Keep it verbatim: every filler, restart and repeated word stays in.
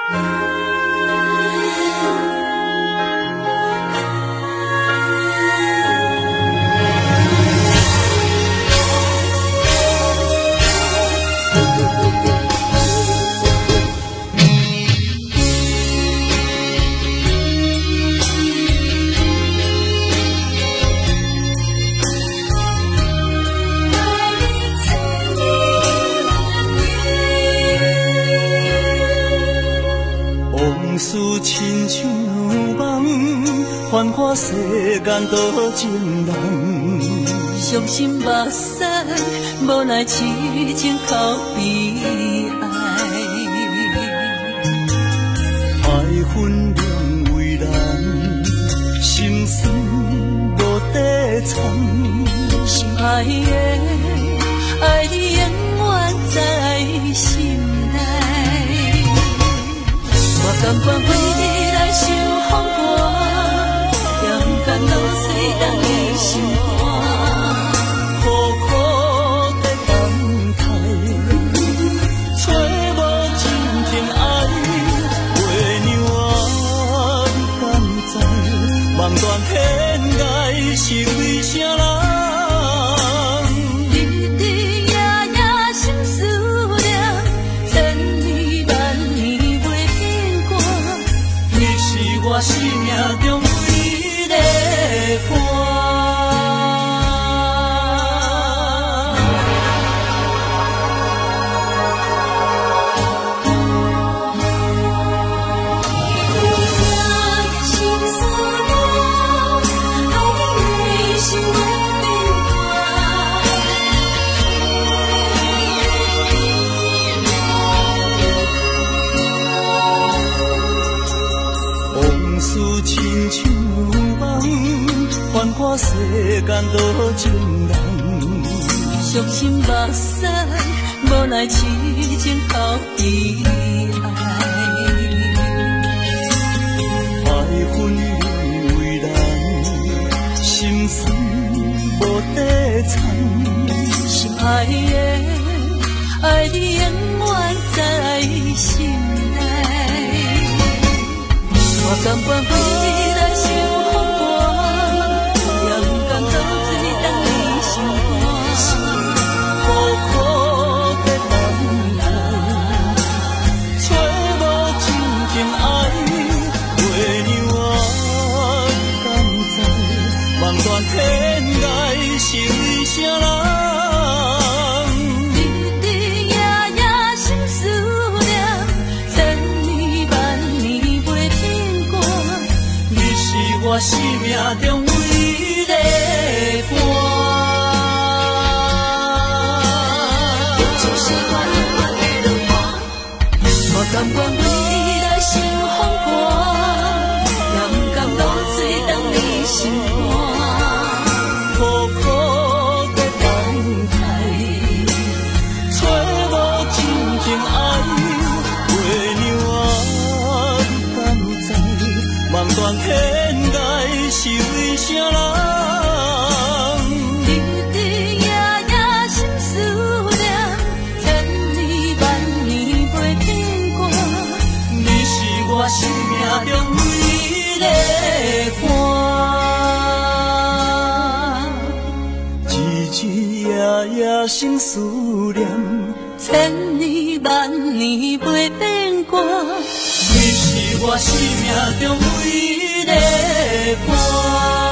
往事亲像梦，繁华世间多情人。 伤心目屎，无奈痴情哭悲哀。 爱恨两为难，心酸无底藏。 心爱的，爱你永远在心内。我甘愿为你来受风寒，也不甘流水等你心肝。 苦苦在等待，找无真正爱。月亮啊，你敢知？望断天涯是为啥人？我生命中唯一的伴。亲像梦，繁华世间多情人。 伤心目屎，无奈痴情哭悲哀。 爱恨两为难，心酸无底藏。 心爱的，爱你永远在心内。我甘愿为你来受风寒，也不甘流水等你心肝。 苦苦在等待，找无真正爱。月亮啊，你敢知？望断天涯是为啥人？我生命中唯一的伴。就是我永远的路伴。我甘愿为你来受风寒，也不甘流水等你心肝。苦苦在等待，找无真正爱。月亮啊，你敢知？望断天是为啥人？ 日日夜夜心思念，千年万年袂变卦。 你是我生命中唯一的伴，日日夜夜生思念， 千年万年袂变卦。 你是我生命中唯一的伴。